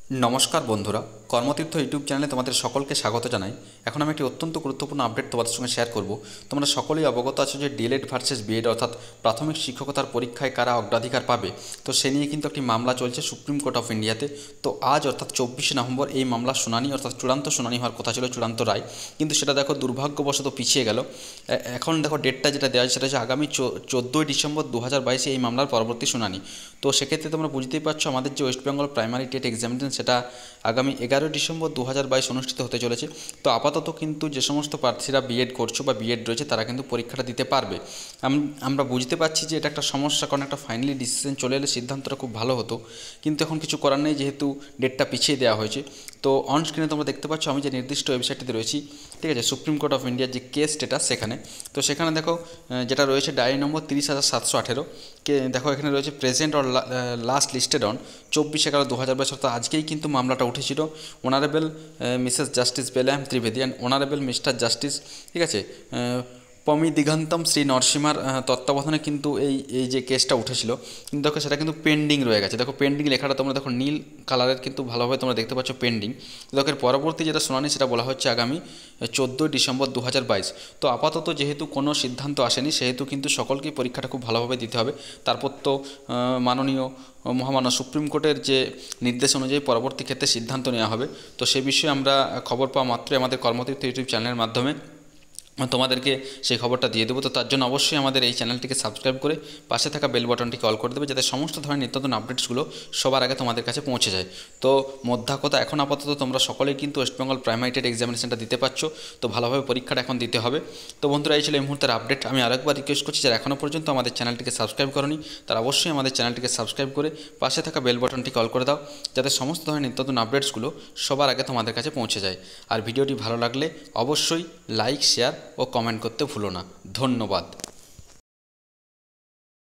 नमस्कार बंधुरा कर्मतीर्थ यूट्यूब चैनले तुम्हारे सकल के स्वागत जानाई। এখন আমি একটি অত্যন্ত গুরুত্বপূর্ণ আপডেট তোমাদের সঙ্গে শেয়ার করব। তোমরা সকলেই অবগত আছো যে ডিএলএড ভার্সেস বিএড অর্থাৎ প্রাথমিক শিক্ষকতার পরীক্ষায় কারা অগ্রাধিকার পাবে, তো সে নিয়ে কিন্তু একটি মামলা চলছে সুপ্রিম কোর্ট অফ ইন্ডিয়াতে। তো আজ অর্থাৎ 24শে নভেম্বর এই মামলার শুনানি অর্থাৎ চূড়ান্ত শুনানি হওয়ার কথা ছিল, চূড়ান্ত রায়, কিন্তু সেটা দেখো দুর্ভাগ্যবশত পিছিয়ে গেল। এখন দেখো ডেটটা যেটা দেওয়া সেটা হচ্ছে আগামী 14ই ডিসেম্বর 2022 এই মামলার পরবর্তী শুনানি। তো সেক্ষেত্রে তোমরা বুঝতেই পারছো আমাদের যে West Bengal primary TET examination সেটা আগামী 11 ডিসেম্বর 2022 অনুষ্ঠিত হতে চলেছে। তো আপাতত কিন্তু যে সমস্ত প্রার্থীরা বিএড করছো বা বিএড রয়েছে তারা কিন্তু পরীক্ষাটা দিতে পারবে। আমরা বুঝতে পারছি যে এটা একটা সমস্যা, কারণ একটা ফাইনালি ডিসিশন চলে এলে সিদ্ধান্তটা খুব ভালো হতো, কিন্তু এখন কিছু করার নেই যেহেতু ডেটটা পিছিয়ে দেওয়া হয়েছে। তো অন স্ক্রিনে তোমরা দেখতে পাচ্ছ আমি যে নির্দিষ্ট ওয়েবসাইটটিতে রয়েছি, ঠিক আছে, সুপ্রিম কোর্ট অফ ইন্ডিয়ার যে কেস স্ট্যাটাস সেখানে। তো সেখানে দেখো যেটা রয়েছে ডায়েরি নম্বর 30,718 কে দেখো এখানে রয়েছে present or last listed on 24/11/2022 অর্থাৎ আজকেই কিন্তু মামলাটা উঠেছিল। Honourable Mrs Justice Bela M Trivedi and honourable Mr Justice, ঠিক আছে, পমি দিগন্তম শ্রী নরসিমার তত্ত্বাবধানে কিন্তু এই যে কেসটা উঠেছিল, কিন্তু দেখো সেটা কিন্তু পেন্ডিং রয়ে গেছে। দেখো পেন্ডিং লেখাটা তোমরা দেখো নীল কালারের কিন্তু ভালোভাবে তোমরা দেখতে পাচ্ছ পেন্ডিং। দেখো এর পরবর্তী যেটা শুনানি সেটা বলা হচ্ছে আগামী 14 ডিসেম্বর 2022। তো আপাতত যেহেতু কোনো সিদ্ধান্ত আসেনি সেহেতু কিন্তু সকলকেই পরীক্ষাটা খুব ভালোভাবে দিতে হবে। তারপর তো মাননীয় মহামান্য সুপ্রিম কোর্টের যে নির্দেশ অনুযায়ী পরবর্তী ক্ষেত্রে সিদ্ধান্ত নেওয়া হবে। তো সে বিষয়ে আমরা খবর পাওয়া মাত্রই আমাদের কর্মতীর্থ ইউটিউব চ্যানেলের মাধ্যমে তোমাদেরকে সেই খবরটা দিয়ে দেবো। তো তার জন্য অবশ্যই আমাদের এই চ্যানেলটিকে সাবস্ক্রাইব করে পাশে থাকা বেল বাটনটিকে অল করে দেবে, যাতে সমস্ত ধরনের নিত্য নতুন আপডেটসগুলো সবার আগে তোমাদের কাছে পৌঁছে যায়। তো মোদ্দা কথা, এখন আপাতত তোমরা সকলেই কিন্তু ওয়েস্ট বেঙ্গল প্রাইমারি টেট এক্সামিনেশনটা দিতে পারছো, তো ভালোভাবে পরীক্ষাটা এখন দিতে হবে। তো বন্ধুরা এই ছিল এই মুহূর্তের আপডেট। আমি আরেকবার রিকোয়েস্ট করছি যারা এখনও পর্যন্ত আমাদের চ্যানেলটিকে সাবস্ক্রাইব করনি তারা অবশ্যই আমাদের চ্যানেলটিকে সাবস্ক্রাইব করে পাশে থাকা বেল বাটনটিকে অল করে দাও, যাতে সমস্ত ধরনের নিত্য নতুন আপডেটসগুলো সবার আগে তোমাদের কাছে পৌঁছে যায়। আর ভিডিওটি ভালো লাগলে অবশ্যই লাইক, শেয়ার ও কমেন্ট করতে ভুলো না। ধন্যবাদ।